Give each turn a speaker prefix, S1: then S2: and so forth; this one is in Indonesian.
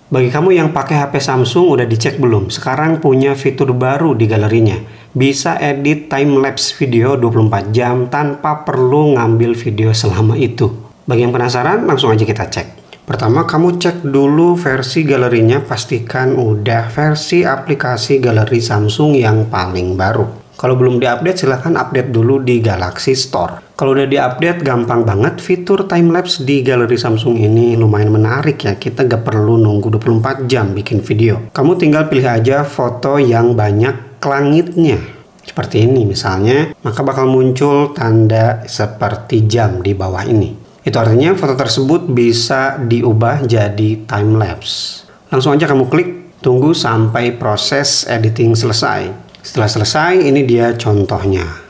S1: Bagi kamu yang pakai HP Samsung, udah dicek belum? Sekarang punya fitur baru di galerinya. Bisa edit time-lapse video 24 jam tanpa perlu ngambil video selama itu. Bagi yang penasaran, langsung aja kita cek. Pertama, kamu cek dulu versi galerinya, pastikan udah versi aplikasi galeri Samsung yang paling baru. Kalau belum diupdate, silahkan update dulu di Galaxy Store. Kalau udah diupdate, gampang banget. Fitur time-lapse di galeri Samsung ini lumayan menarik ya. Kita gak perlu nunggu 24 jam bikin video. Kamu tinggal pilih aja foto yang banyak kelangitnya. Seperti ini misalnya, maka bakal muncul tanda seperti jam di bawah ini. Itu artinya foto tersebut bisa diubah jadi time-lapse. Langsung aja kamu klik, tunggu sampai proses editing selesai. Setelah selesai, ini dia contohnya.